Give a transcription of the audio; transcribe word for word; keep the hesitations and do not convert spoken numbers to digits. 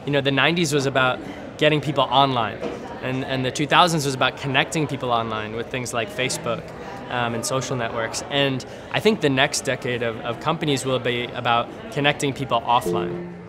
You know, the nineties was about getting people online, and, and the two thousands was about connecting people online with things like Facebook um, and social networks. And I think the next decade of, of companies will be about connecting people offline.